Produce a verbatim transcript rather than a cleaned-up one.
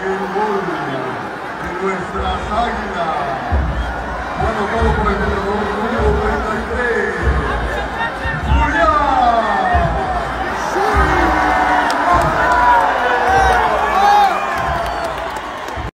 el gol de nuestras águilas. Bueno, todo por el